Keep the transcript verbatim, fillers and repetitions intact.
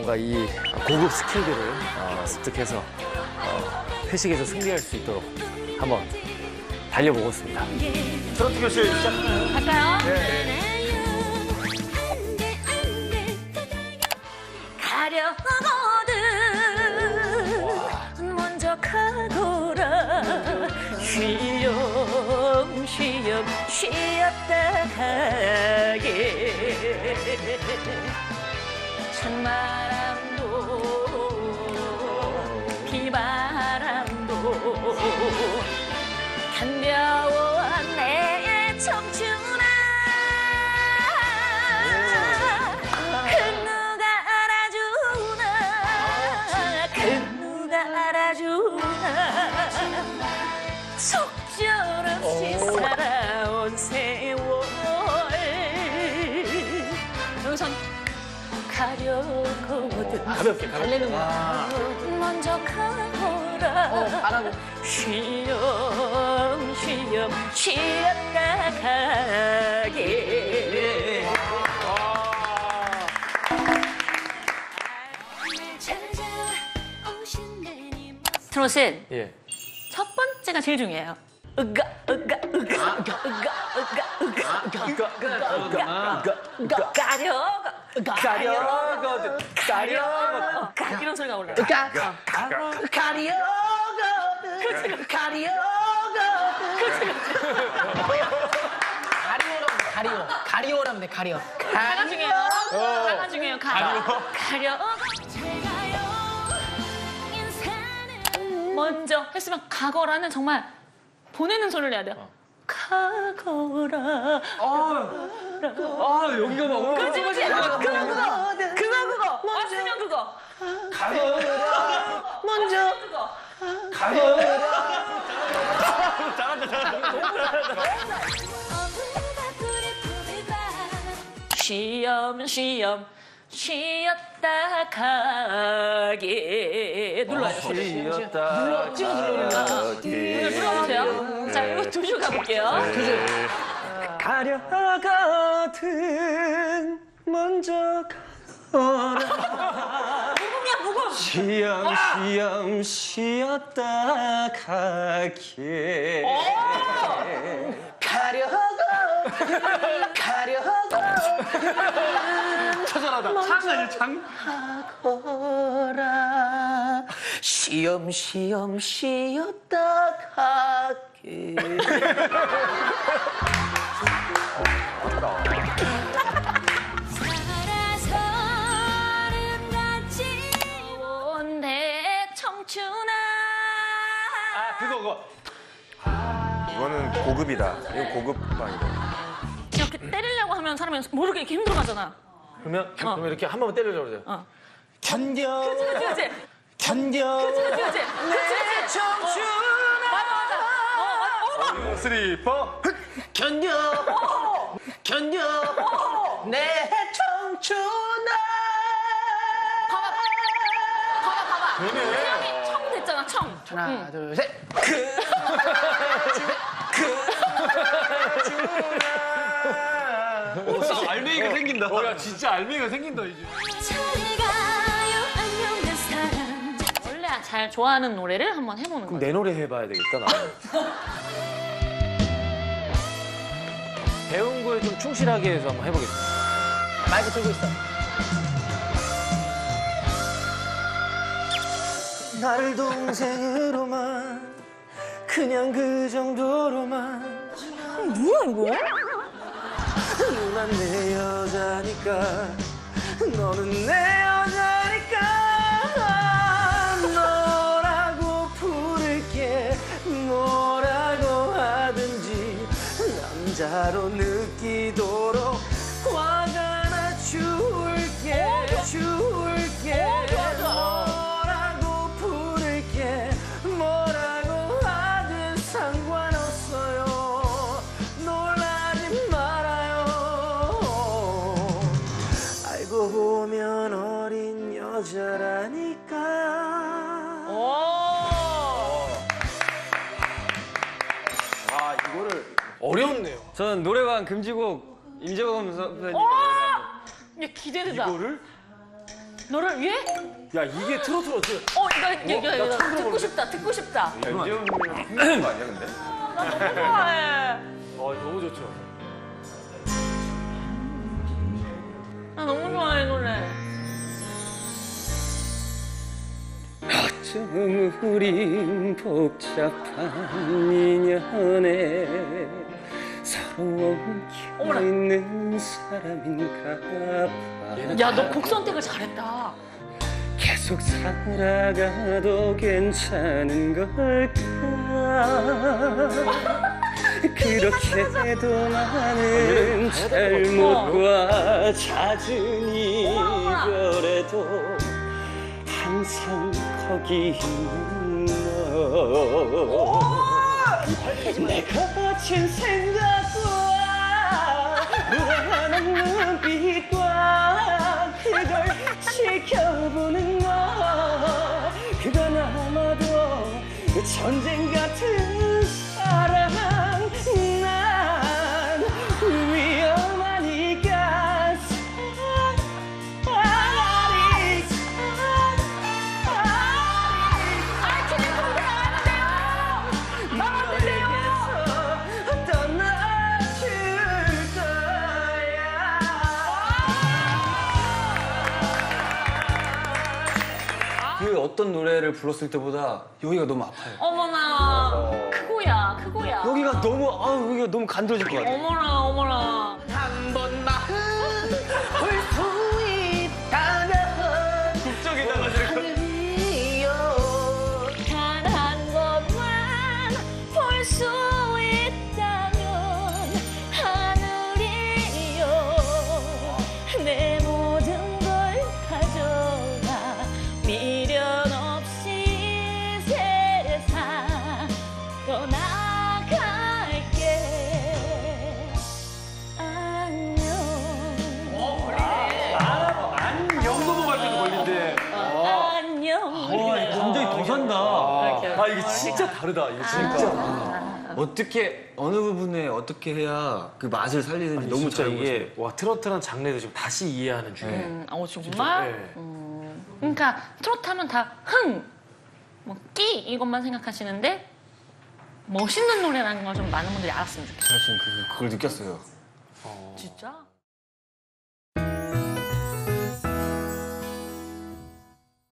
뭔가 이 고급 스킬들을 어, 습득해서 어, 회식에서 승리할 수 있도록 한번 달려보겠습니다. 트로트 교실 시작하나요? 갈까요? 네. 가려거든 먼저 가거라 쉬엄쉬엄 쉬었다 가게 찬바람도 비바람도 견뎌온 내 청춘아 그 누가 알아주나 그 누가 알아주나 속절없이 살아온 세월 여기선 가려거든 가볍게 가볍게. 먼저 가거라 가라고. 쉬엄쉬엄 쉬었다 가게 트롯은 예. 첫 번째가 제일 중요해요. 으가 으가 으가 으가 으가 으가 으가 으가 가려 가려거든. 가려거든. 가 이런 소리가 올라요. 가, 가리어거든. 가리어거든. 가리오라면 돼, 가리오. 가리오라면 돼, 가리오. 하나 중요해요. 하나 중요해요. 가려 가려 먼저 했으면 가거라는 정말 보내는 소리를 내야 돼요. 가거라. 아 여기가 막. 그렇지, 그렇지. 그거, 그거. 그거, 그거. 왔으면 그거. 가거라. 먼저. 그거. 쉬엄쉬엄 쉬었다 가게 눌러야 돼요. 쉬었다. 눌러, 찍어 눌러는 거야. 눈을 풀어보세요. 자, 이거 두 줄 가볼게요. 가려거든 먼저 가거라 무금이야, 무금. 쉬엄쉬엄 쉬었다 가게 가려거든. 가려거든. 처절하다. 창 아니야 창? 가거라. 쉬엄쉬엄 쉬었다 가게. 살아서는 같이 온대 청춘아. 아 그거 그거 이거는 고급이다. 이거 고급 방이다. 이렇게 때리려고 하면 사람이 모르게 이렇게 힘들어가잖아. 그러면 그러면 이렇게 한 번만 때려줘 그러세요. 어. 견뎌 그치, 그치, 그치. 견뎌 그치, 그치, 그치. 그치, 그치. 청춘아 맞아, 맞아. 어, 맞아. 어, 쓰리, 포. 견뎌. 견뎌. 내 청춘아. 봐봐, 봐봐, 봐봐. 수영이 청 됐잖아, 청. 하나, 둘, 셋. 딱 알맹이가 생긴다. 어, 야 진짜 알맹이가 생긴다 이제. 원래 잘 좋아하는 노래를 한번 해보는 거예요. 내 노래 해봐야 되겠다 나는. 배운 거에 좀 충실하게 해서 한번 해보겠습니다. 마이크 들고 있어. 나를 동생으로만 그냥 그 정도로만 뭐야 이거? 난 내 여자니까 너는 내 여자니까 너라고 부를게 뭐라고 하든지 남자로 느끼도록 화가 나 줄게 줄게 뭐라고 부를게 뭐라고 하든 상관없어요 놀라지 말아요 알고 보면 어린 여자라니까 아, 이거를. 어려웠네요. 저는 노래방 금지곡 임재범 선배님 이게 기대된다. 이거를 너를 위해? 야 이게 트로트로트. 어, 나 이거, 이거, 이거 듣고 싶다, 듣고 싶다. 연지훈 님이랑 흥미한 거 아니야 근데? 나 너무 좋아해. 어 너무 좋죠. 나 너무 좋아해, 이 노래. 어쩜 우린 복잡한 인연에 서로 엉켜 있는 사람인가 봐. 야, 너 곡 선택을 잘했다. 계속 살아가도 괜찮은 걸까. 그렇게도 많은 잘못과 잦은 이별에도 항상 거기 있는 너. 내가 거친 생각과 무한한 눈빛과 그걸 지켜보는 너. 그건 아마도 전쟁 같은 사랑. 난 위험하니까 차라리 그 어떤 노래를 불렀을 때보다 여기가 너무 아파요. 어머나, 크고야, 크고야. 여기가 너무 아 여기가 너무 간드러질 것 같아요. 어머나, 어머나. 한 번 마음 볼수 있다면 국적에다가 지금 하늘이여 단 한 번만 볼 수 있다면 하늘이여 내 모든 걸 가져가 미련 없이 세상 떠나갈게. 안녕. 영 넘어갈 때도 걸린대. 안녕. 감정이 더 산다. 아 이게 진짜 다르다. 이게 진짜. 어떻게 어느 부분에 어떻게 해야 그 맛을 살리는지 너무 진짜 잘 이게 와 트로트란 장르도 지금 다시 이해하는 중에. 음, 어, 정말? 네. 음, 그러니까 트로트 하면 다 흥, 뭐 끼 이것만 생각하시는데 멋있는 노래라는 걸 좀 많은 분들이 알았으면 좋겠어요. 사실 그, 그걸 느꼈어요. 진짜?